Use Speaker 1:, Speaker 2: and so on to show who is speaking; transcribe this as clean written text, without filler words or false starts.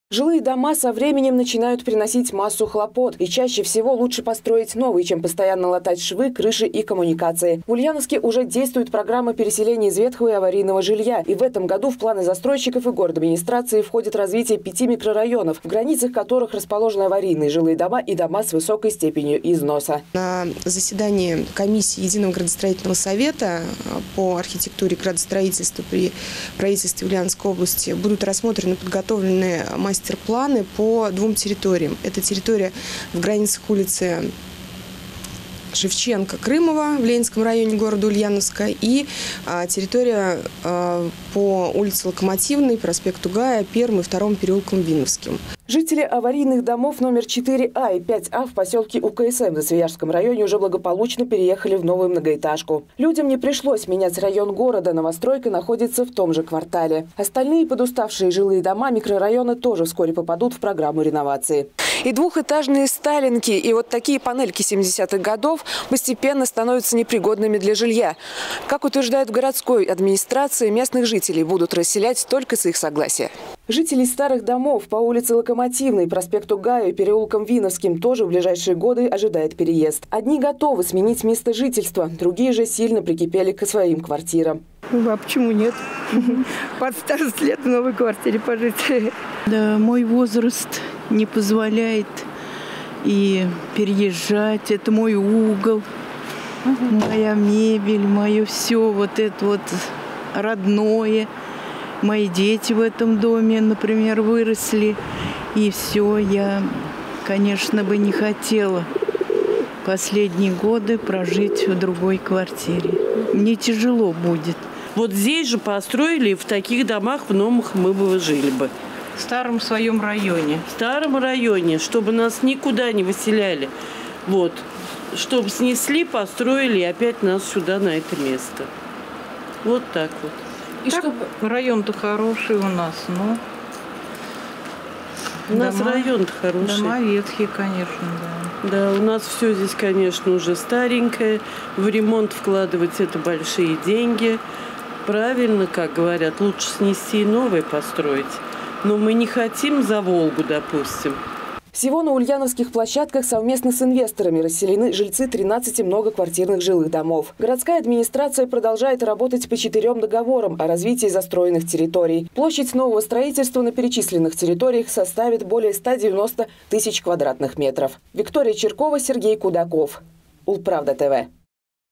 Speaker 1: Жилые дома со временем начинают приносить массу хлопот. И чаще всего лучше построить новые, чем постоянно латать швы, крыши и коммуникации. В Ульяновске уже действует программа переселения из ветхого и аварийного жилья. И в этом году в планы застройщиков и городадминистрации входит развитие 5 микрорайонов, в границах которых расположены аварийные жилые дома и дома с высокой степенью износа.
Speaker 2: На заседании комиссии Единого градостроительного совета по архитектуре и градостроительству при правительстве Ульяновской области будут рассмотрены подготовленные мастер-планы по 2 территориям. Это территория в границах улицы Шевченко-Крымова в Ленинском районе города Ульяновска и территория по улице Локомотивной, проспекту Гая, 1 и 2 переулком Виновским.
Speaker 1: Жители аварийных домов номер 4А и 5А в поселке УКСМ в Свияжском районе уже благополучно переехали в новую многоэтажку. Людям не пришлось менять район города, новостройка находится в том же квартале. Остальные подуставшие жилые дома микрорайона тоже вскоре попадут в программу реновации. И двухэтажные сталинки, и вот такие панельки 70-х годов постепенно становятся непригодными для жилья. Как утверждают в городской администрации, местных жителей будут расселять только с их согласия. Жителей старых домов по улице Локомотивной, проспекту Гаю и переулком Виновским тоже в ближайшие годы ожидает переезд. Одни готовы сменить место жительства, другие же сильно прикипели к своим квартирам.
Speaker 3: А почему нет? Под старость лет в новой квартире пожить.
Speaker 4: Да, мой возраст не позволяет и переезжать. Это мой угол, моя мебель, мое все вот это вот родное. Мои дети в этом доме, например, выросли. И все, я, конечно, бы не хотела последние годы прожить в другой квартире. Мне тяжело будет.
Speaker 5: Вот здесь же построили, в таких домах в новых мы бы жили бы.
Speaker 4: В старом своем районе.
Speaker 5: В старом районе, чтобы нас никуда не выселяли. Вот. Чтобы снесли, построили и опять нас сюда, на это место. Вот так вот.
Speaker 4: И так, чтобы район-то хороший у нас, но...
Speaker 5: У нас район-то хороший.
Speaker 4: Дома ветхие, конечно, да.
Speaker 5: Да, у нас все здесь, конечно, уже старенькое. В ремонт вкладывать это большие деньги. Правильно, как говорят, лучше снести и новое построить. Но мы не хотим за Волгу, допустим.
Speaker 1: Всего на ульяновских площадках совместно с инвесторами расселены жильцы 13 многоквартирных жилых домов. Городская администрация продолжает работать по 4 договорам о развитии застроенных территорий. Площадь нового строительства на перечисленных территориях составит более 190 тысяч квадратных метров. Виктория Черкова, Сергей Кудаков. Улправда ТВ.